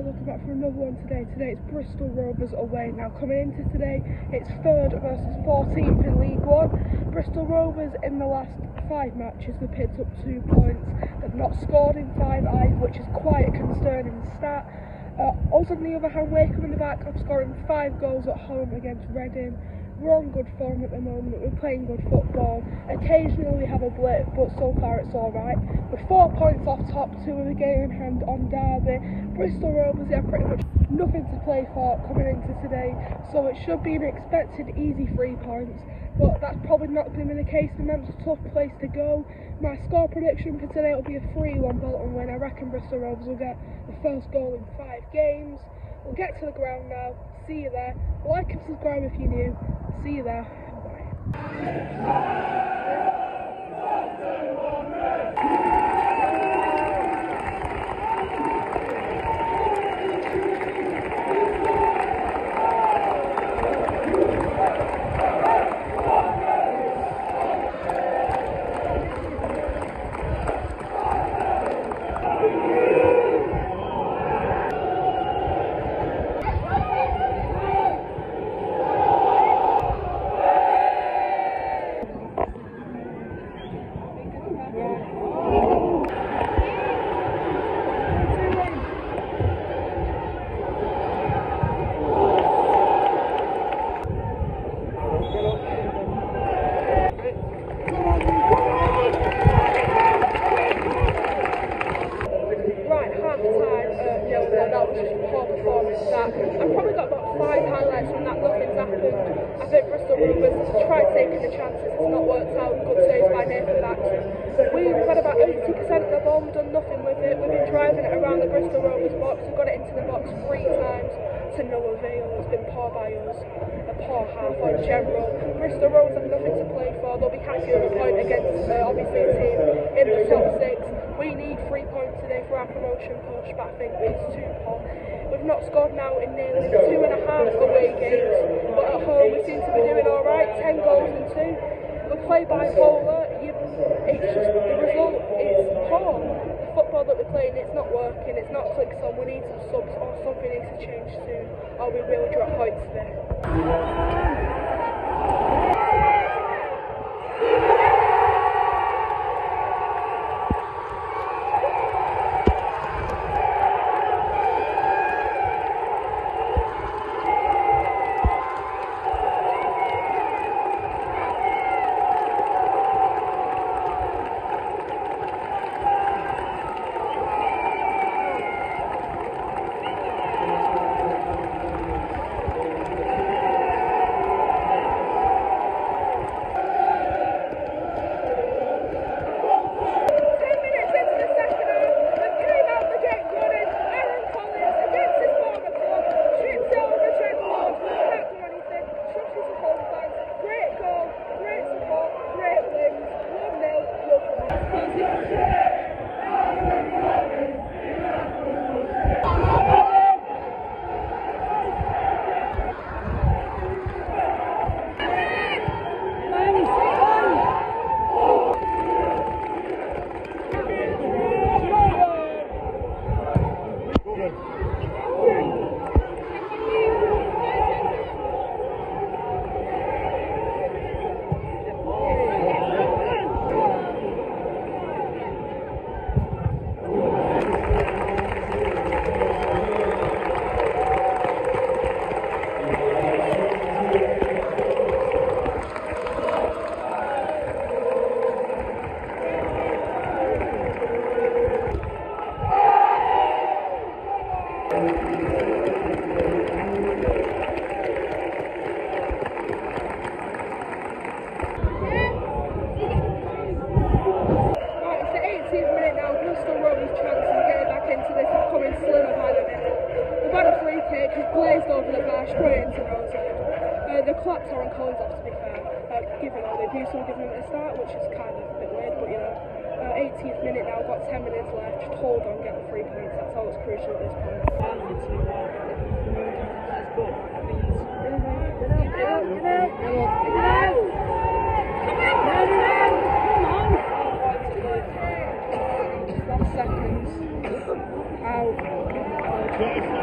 welcome back for another one today. Today it's Bristol Rovers away. Now coming into today, it's 3rd versus 14th in League One. Bristol Rovers in the last 5 matches have picked up 2 points. They've not scored in 5 either, which is quite a concerning stat. Us on the other hand, Wakeham in the back are scoring 5 goals at home against Reading. We're on good form at the moment, we're playing good football. Occasionally we have a blip, but so far it's alright. We're 4 points off top, 2 of the game in hand on Derby. Bristol Rovers have pretty much nothing to play for coming into today, so it should be an expected easy 3 points. But that's probably not going to be the case. The Memphis a tough place to go. My score prediction for today will be a 3-1 Bolton win. I reckon Bristol Rovers will get the first goal in 5 games. We'll get to the ground now. See you there. Like and subscribe if you're new. See you there. Bye. That was just a poor performance. I've probably got about 5 highlights from that. Nothing's happened. I think Bristol Rovers tried taking the chances. It's not worked out. Good saves by Nathan Bax. We've had about 80% of the ball. We've done nothing with it. We've been driving it around the Bristol Rovers box. We've got it into the box 3 times to no avail. It's been poor by us. A poor half in general. Bristol Rovers have nothing to play for. They'll be happy with a point against obviously a team in the top 6. We need 3 points today for our promotion push, but I think it's too poor. We've not scored now in nearly 2.5 away games, but at home we seem to be doing alright. 10 goals in 2. We play bipolar. It's just the result is poor. The football that we're playing, it's not working. It's not clicks on. We need some subs or something needs to change soon, or we will drop points today. Blazed over the bar, straight into Rosehead. The claps are on Collins off, to be fair, given all the abuse we've given him at the start, which is kind of a bit weird, but you know, 18th minute now, got 10 minutes left, just hold on, get the 3 points, that's all that's crucial at this point. Last seconds. Out.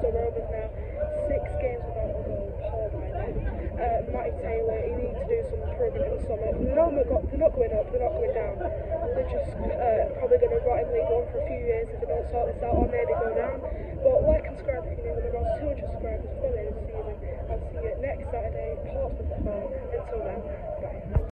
Bristol Rovers now. 6 games without a goal. Poor Matty Taylor, he needs to do some improvement in the summer. They're not going up, they're not going down. They're just probably going to rot in League One for a few years if they don't sort this out, or maybe go down. But like and subscribe if you need them. Around 200 subscribers before the end of the season. I'll see you next Saturday, Portsmouth at home. Until then.